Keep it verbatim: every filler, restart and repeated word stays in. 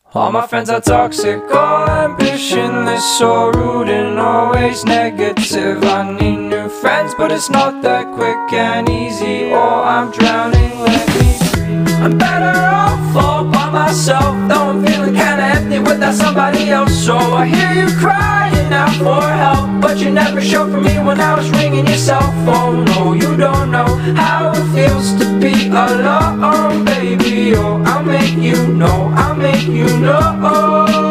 All my friends are toxic, all ambitionless, so rude and always negative. I need new friends, but it's not that quick and easy, or I'm drowning, let me breathe. I'm better off all by myself, though I'm feeling kinda empty without somebody else. So I hear you crying out for help, but you never showed for me when I was ringing your cell phone. No, you don't know how it feels to be alone, baby. Oh, I'll make you know, I'll make you know.